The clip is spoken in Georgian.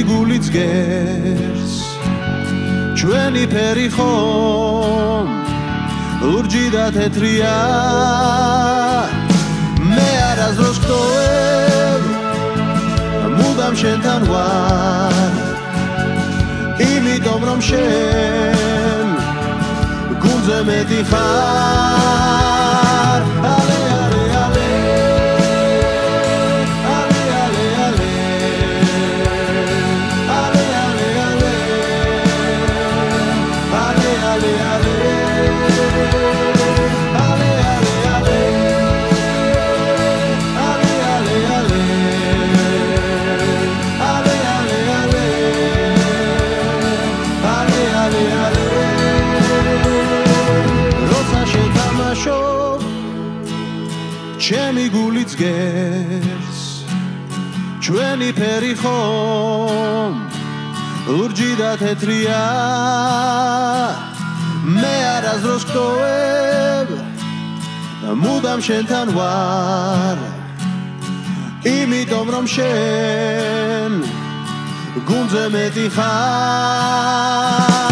გულიც გერს ჩვენი ფერი ხომ ლურჯი და თეთრია მე არასდროს გტოვებ მუდამ შენთან ვარ იმიტომ რომ შენ გულზე მეტი ხარ ale ale ale ჩემი გულიც გერს ჩვენი ფერი ხომ ლურჯი და თეთრია მე არასდროს გტოვებ მუდამ შენთან ვარ იმიტომ რომ შენ გულზე მეტი ხარ